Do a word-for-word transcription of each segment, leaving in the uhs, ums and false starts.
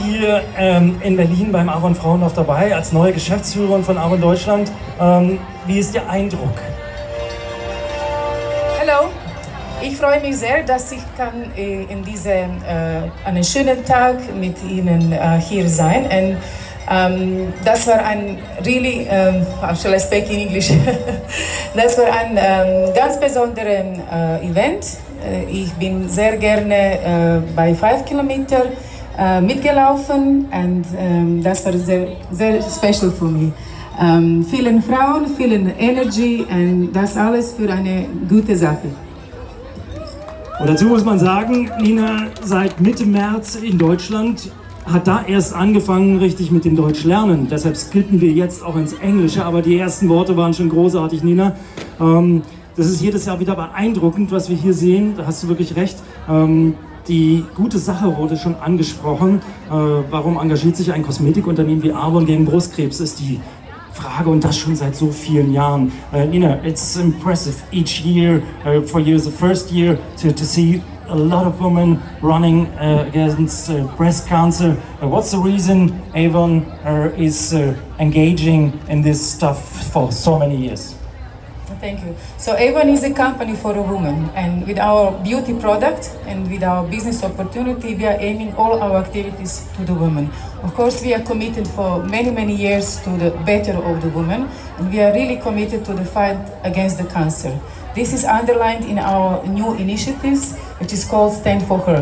hier ähm, in Berlin beim Avon Frauenlauf dabei, als neue Geschäftsführerin von Avon Deutschland. Ähm, wie ist Ihr Eindruck? Hallo, ich freue mich sehr, dass ich kann äh, in diesem äh, einen schönen Tag mit Ihnen äh, hier sein. Und um, das war ein really, um, how shall I speak in English? Das war ein um, ganz besonderes uh, Event. Uh, ich bin sehr gerne uh, bei fünf Kilometer uh, mitgelaufen und um, das war sehr, sehr special für mich. Um, vielen Frauen, vielen Energy und das alles für eine gute Sache. Und dazu muss man sagen, Nina, seit Mitte März in Deutschland, hat da erst angefangen richtig mit dem Deutsch lernen. Deshalb skippen wir jetzt auch ins Englische, aber die ersten Worte waren schon großartig, Nina. Ähm, das ist jedes Jahr wieder beeindruckend, was wir hier sehen. Da hast du wirklich recht. Ähm, die gute Sache wurde schon angesprochen. Äh, warum engagiert sich ein Kosmetikunternehmen wie Avon gegen Brustkrebs, ist die Frage, und das schon seit so vielen Jahren. Uh, Nina, it's impressive each year uh, for you, the first year, to, to see a lot of women running uh, against uh, breast cancer. Uh, what's the reason Avon uh, is uh, engaging in this stuff for so many years? Thank you. So Avon is a company for a woman, and with our beauty product and with our business opportunity, we are aiming all our activities to the woman. Of course, we are committed for many, many years to the better of the woman, and we are really committed to the fight against the cancer. This is underlined in our new initiatives, which is called Stand for Her.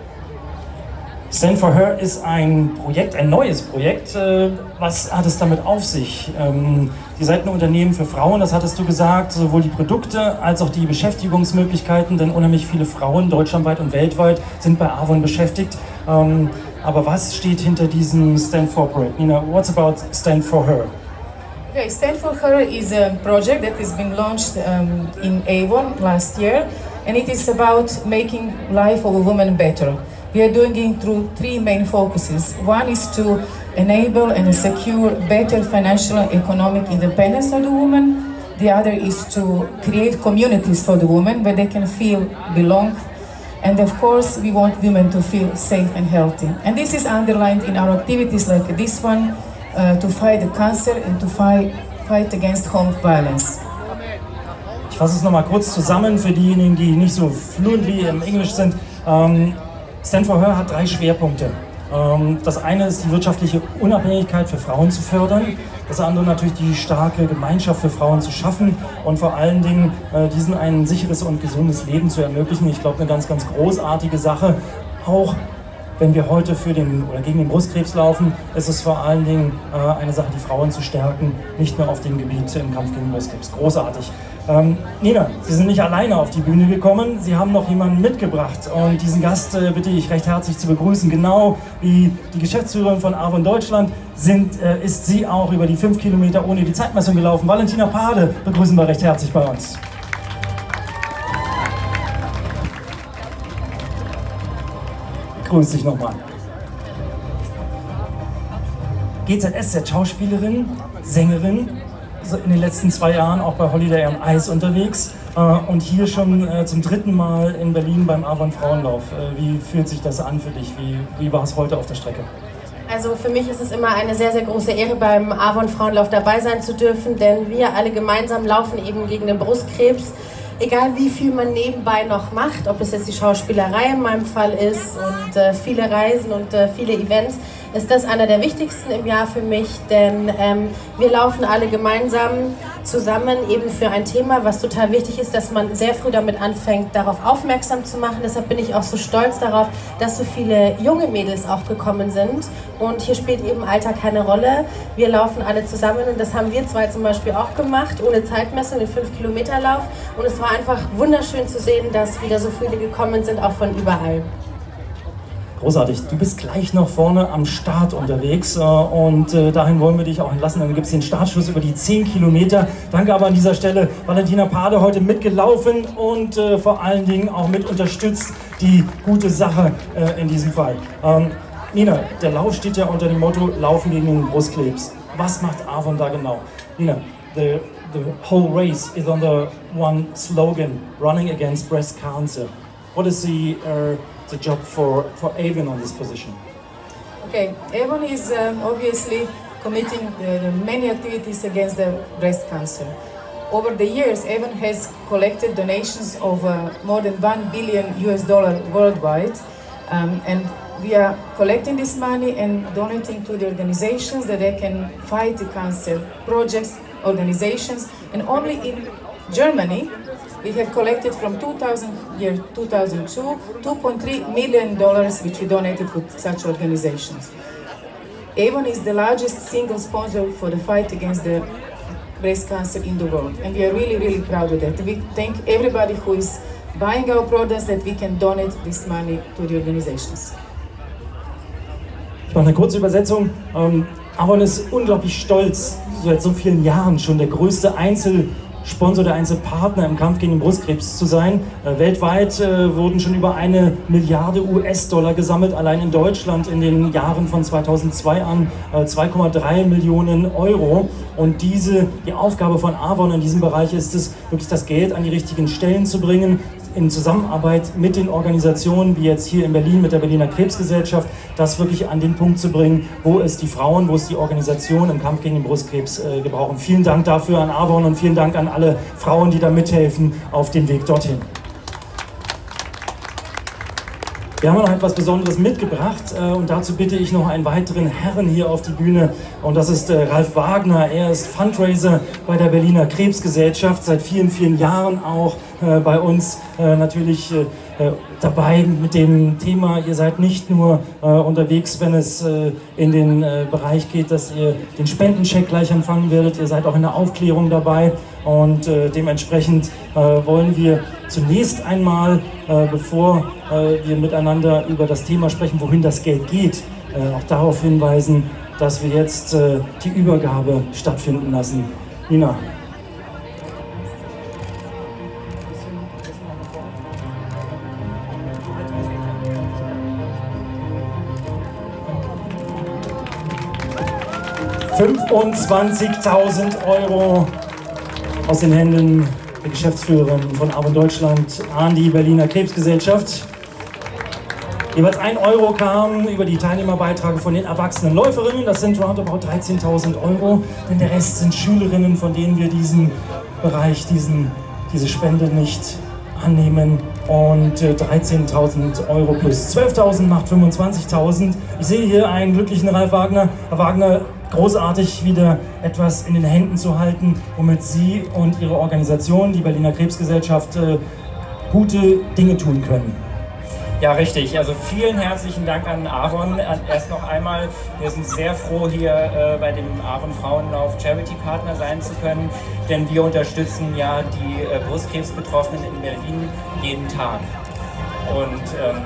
Stand for Her ist ein Projekt, ein neues Projekt. Was hat es damit auf sich? Ihr seid ein Unternehmen für Frauen, das hattest du gesagt, sowohl die Produkte als auch die Beschäftigungsmöglichkeiten, denn unheimlich viele Frauen deutschlandweit und weltweit sind bei Avon beschäftigt. Aber was steht hinter diesem Stand for Her? Nina, what's about Stand for Her? Okay, Stand for Her is a project that has been launched um, in Avon last year, and it is about making life of a woman better. We are doing it through three main focuses. One is to enable and secure better financial and economic independence of the woman. The other is to create communities for the woman where they can feel belong. And of course, we want women to feel safe and healthy. And this is underlined in our activities like this one, uh, to fight the cancer and to fight, fight against home violence. Ich fasse es nochmal kurz zusammen für diejenigen, die nicht so fluently im Englisch sind. Um, Stand for Her hat drei Schwerpunkte. Das eine ist die wirtschaftliche Unabhängigkeit für Frauen zu fördern, das andere natürlich die starke Gemeinschaft für Frauen zu schaffen und vor allen Dingen diesen ein sicheres und gesundes Leben zu ermöglichen. Ich glaube, eine ganz, ganz großartige Sache. Auch wenn wir heute für den oder gegen den Brustkrebs laufen, ist es vor allen Dingen eine Sache, die Frauen zu stärken, nicht nur auf dem Gebiet im Kampf gegen Brustkrebs. Großartig. Ähm, Nina, Sie sind nicht alleine auf die Bühne gekommen, Sie haben noch jemanden mitgebracht und diesen Gast äh, bitte ich recht herzlich zu begrüßen. Genau wie die Geschäftsführerin von Avon Deutschland sind, äh, ist sie auch über die fünf Kilometer ohne die Zeitmessung gelaufen. Valentina Pade begrüßen wir recht herzlich bei uns. Grüß dich nochmal. G Z S Z, Schauspielerin, Sängerin, in den letzten zwei Jahren auch bei Holiday on Ice unterwegs äh, und hier schon äh, zum dritten Mal in Berlin beim Avon Frauenlauf. Äh, wie fühlt sich das an für dich? Wie, wie war es heute auf der Strecke? Also für mich ist es immer eine sehr, sehr große Ehre, beim Avon Frauenlauf dabei sein zu dürfen, denn wir alle gemeinsam laufen eben gegen den Brustkrebs. Egal wie viel man nebenbei noch macht, ob es jetzt die Schauspielerei in meinem Fall ist und äh, viele Reisen und äh, viele Events, ist das einer der wichtigsten im Jahr für mich, denn ähm, wir laufen alle gemeinsam zusammen eben für ein Thema, was total wichtig ist, dass man sehr früh damit anfängt, darauf aufmerksam zu machen. Deshalb bin ich auch so stolz darauf, dass so viele junge Mädels auch gekommen sind und hier spielt eben Alter keine Rolle. Wir laufen alle zusammen und das haben wir zwei zum Beispiel auch gemacht, ohne Zeitmessung, den fünf Kilometer Lauf und es war einfach wunderschön zu sehen, dass wieder so viele gekommen sind, auch von überall. Großartig. Du bist gleich noch vorne am Start unterwegs äh, und äh, dahin wollen wir dich auch entlassen. Dann gibt es den Startschuss über die zehn Kilometer. Danke aber an dieser Stelle, Valentina Pade, heute mitgelaufen und äh, vor allen Dingen auch mit unterstützt die gute Sache äh, in diesem Fall. Ähm, Nina, der Lauf steht ja unter dem Motto Laufen gegen den Brustkrebs. Was macht Avon da genau? Nina, the, the whole race is under one slogan, running against breast cancer. What is the uh, the job for, for Avon on this position? Okay, Avon is um, obviously committing uh, many activities against the breast cancer. Over the years, Avon has collected donations of uh, more than one billion U S dollar worldwide, um, and we are collecting this money and donating to the organizations that they can fight the cancer, projects, organizations, and only in Germany we have collected from two thousand, year two thousand two, two point three million dollars which we donated to such organizations. Avon is the largest single sponsor for the fight against the breast cancer in the world, and we are really, really proud of that. We thank everybody who is buying our products that we can donate this money to the organizations. Ich mache eine kurze Übersetzung. Ähm, Avon ist unglaublich stolz, seit so vielen Jahren schon der größte Einzelsponsor, der Einzelpartner im Kampf gegen den Brustkrebs zu sein. Äh, weltweit äh, wurden schon über eine Milliarde U S-Dollar gesammelt, allein in Deutschland in den Jahren von zweitausendzwei an äh, zwei Komma drei Millionen Euro. Und diese, die Aufgabe von Avon in diesem Bereich ist es, wirklich das Geld an die richtigen Stellen zu bringen, in Zusammenarbeit mit den Organisationen, wie jetzt hier in Berlin mit der Berliner Krebsgesellschaft, das wirklich an den Punkt zu bringen, wo es die Frauen, wo es die Organisationen im Kampf gegen den Brustkrebs äh, gebrauchen. Vielen Dank dafür an Avon und vielen Dank an alle Frauen, die da mithelfen auf dem Weg dorthin. Wir haben noch etwas Besonderes mitgebracht äh, und dazu bitte ich noch einen weiteren Herrn hier auf die Bühne, und das ist äh, Ralf Wagner. Er ist Fundraiser bei der Berliner Krebsgesellschaft, seit vielen, vielen Jahren auch äh, bei uns äh, natürlich äh, dabei mit dem Thema. Ihr seid nicht nur äh, unterwegs, wenn es äh, in den äh, Bereich geht, dass ihr den Spendencheck gleich empfangen werdet, ihr seid auch in der Aufklärung dabei, und äh, dementsprechend äh, wollen wir zunächst einmal, äh, bevor äh, wir miteinander über das Thema sprechen, wohin das Geld geht, äh, auch darauf hinweisen, dass wir jetzt äh, die Übergabe stattfinden lassen. Nina. fünfundzwanzigtausend Euro aus den Händen der Geschäftsführerin von Avon Deutschland an die Berliner Krebsgesellschaft. Jeweils ein Euro kam über die Teilnehmerbeiträge von den erwachsenen Läuferinnen. Das sind roundabout dreizehntausend Euro, denn der Rest sind Schülerinnen, von denen wir diesen Bereich, diesen, diese Spende nicht annehmen. Und äh, dreizehntausend Euro plus zwölftausend macht fünfundzwanzigtausend. Ich sehe hier einen glücklichen Ralf Wagner. Herr Wagner, großartig wieder etwas in den Händen zu halten, womit Sie und Ihre Organisation, die Berliner Krebsgesellschaft, äh, gute Dinge tun können. Ja, richtig. Also vielen herzlichen Dank an Avon. Erst noch einmal, wir sind sehr froh, hier äh, bei dem Avon Frauenlauf Charity Partner sein zu können, denn wir unterstützen ja die äh, Brustkrebsbetroffenen in Berlin jeden Tag. Und ähm,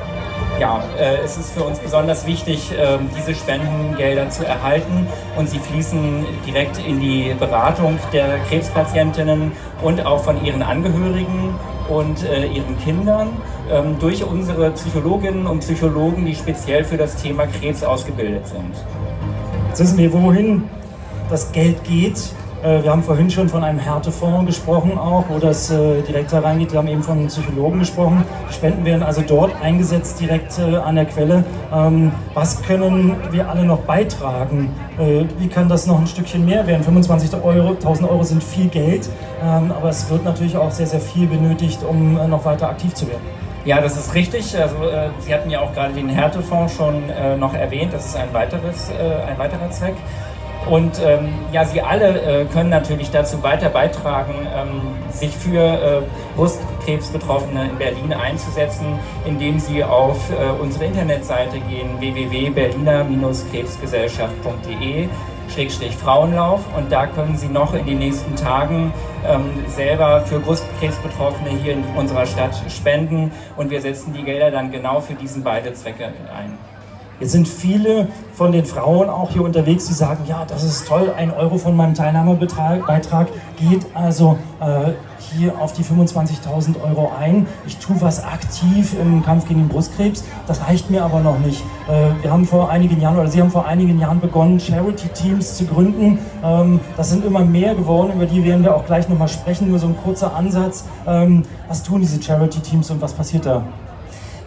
ja, äh, es ist für uns besonders wichtig, äh, diese Spendengelder zu erhalten, und sie fließen direkt in die Beratung der Krebspatientinnen und auch von ihren Angehörigen und äh, ihren Kindern ähm, durch unsere Psychologinnen und Psychologen, die speziell für das Thema Krebs ausgebildet sind. Jetzt wissen wir, wohin das Geld geht. Äh, wir haben vorhin schon von einem Härtefonds gesprochen, auch, wo das äh, direkt hereingeht. Wir haben eben von Psychologen gesprochen. Die Spenden werden also dort eingesetzt, direkt äh, an der Quelle. Ähm, was können wir alle noch beitragen? Äh, wie kann das noch ein Stückchen mehr werden? fünfundzwanzigtausend Euro sind viel Geld, ähm, aber es wird natürlich auch sehr, sehr viel benötigt, um äh, noch weiter aktiv zu werden. Ja, das ist richtig. Also, äh, Sie hatten ja auch gerade den Härtefonds schon äh, noch erwähnt. Das ist ein, weiteres, äh, ein weiterer Zweck. Und ähm, ja, Sie alle äh, können natürlich dazu weiter beitragen, ähm, sich für äh, Brustkrebsbetroffene in Berlin einzusetzen, indem Sie auf äh, unsere Internetseite gehen, w w w punkt berliner krebsgesellschaft punkt de Schrägstrich Frauenlauf, und da können Sie noch in den nächsten Tagen ähm, selber für Brustkrebsbetroffene hier in unserer Stadt spenden, und wir setzen die Gelder dann genau für diesen beide Zwecke ein. Jetzt sind viele von den Frauen auch hier unterwegs, die sagen, ja, das ist toll, ein Euro von meinem Teilnahmebeitrag geht also äh, hier auf die fünfundzwanzigtausend Euro ein. Ich tue was aktiv im Kampf gegen den Brustkrebs, das reicht mir aber noch nicht. Äh, wir haben vor einigen Jahren, oder Sie haben vor einigen Jahren begonnen, Charity-Teams zu gründen. Ähm, das sind immer mehr geworden, über die werden wir auch gleich nochmal sprechen, nur so ein kurzer Ansatz. Ähm, was tun diese Charity-Teams und was passiert da?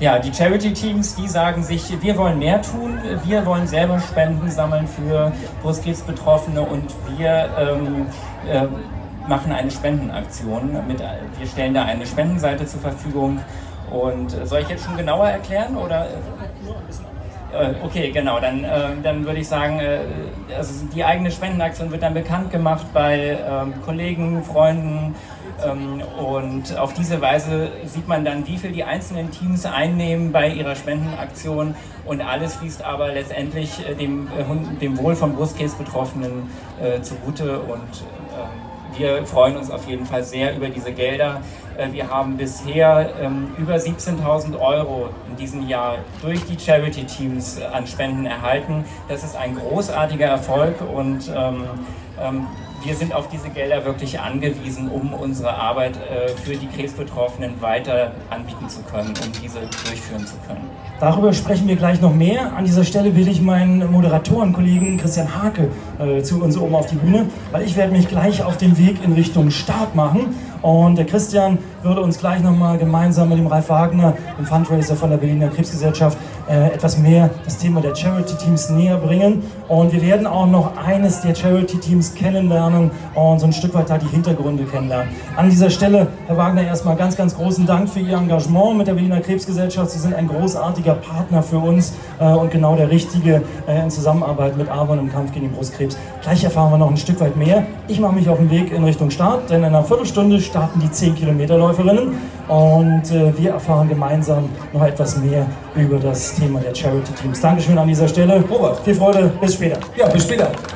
Ja, die Charity-Teams, die sagen sich, wir wollen mehr tun, wir wollen selber Spenden sammeln für Brustkrebsbetroffene und wir ähm, äh, machen eine Spendenaktion. Mit, wir stellen da eine Spendenseite zur Verfügung. Und soll ich jetzt schon genauer erklären? Oder? Okay, genau, dann, äh, dann würde ich sagen, äh, also die eigene Spendenaktion wird dann bekannt gemacht bei ähm, Kollegen, Freunden ähm, und auf diese Weise sieht man dann, wie viel die einzelnen Teams einnehmen bei ihrer Spendenaktion und alles fließt aber letztendlich äh, dem, äh, dem Wohl von Brustkrebsbetroffenen äh, zugute und äh, wir freuen uns auf jeden Fall sehr über diese Gelder. Wir haben bisher ähm, über siebzehntausend Euro in diesem Jahr durch die Charity-Teams an Spenden erhalten. Das ist ein großartiger Erfolg und ähm, ähm, wir sind auf diese Gelder wirklich angewiesen, um unsere Arbeit äh, für die Krebsbetroffenen weiter anbieten zu können, um diese durchführen zu können. Darüber sprechen wir gleich noch mehr. An dieser Stelle bitte ich meinen Moderatorenkollegen Christian Hake äh, zu uns oben auf die Bühne, weil ich werde mich gleich auf den Weg in Richtung Start machen. Und der Christian würde uns gleich nochmal gemeinsam mit dem Ralf Wagner, dem Fundraiser von der Berliner Krebsgesellschaft, äh, etwas mehr das Thema der Charity-Teams näher bringen. Und wir werden auch noch eines der Charity-Teams kennenlernen und so ein Stück weit da die Hintergründe kennenlernen. An dieser Stelle, Herr Wagner, erstmal ganz, ganz großen Dank für Ihr Engagement mit der Berliner Krebsgesellschaft. Sie sind ein großartiger Partner für uns äh, und genau der Richtige äh, in Zusammenarbeit mit Avon im Kampf gegen den Brustkrebs. Gleich erfahren wir noch ein Stück weit mehr. Ich mache mich auf den Weg in Richtung Start, denn in einer Viertelstunde starten die zehn Kilometer Läuferinnen und äh, wir erfahren gemeinsam noch etwas mehr über das Thema der Charity-Teams. Dankeschön an dieser Stelle. Robert, viel Freude, bis später. Ja, bis später.